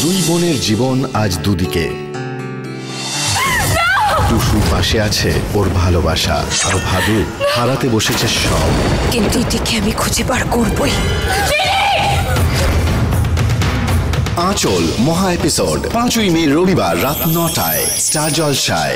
দুই বোনের জীবন আজ দুদিকে। টুসুর পাশে আছে ওর ভালোবাসা, আর ভাদু হারাতে বসেছে সব। কিন্তু এটিকে আমি খুঁজে বার করবই। আঁচল মহা এপিসোড 5ই মে রবিবার রাত 9টায় স্টার জলসায়।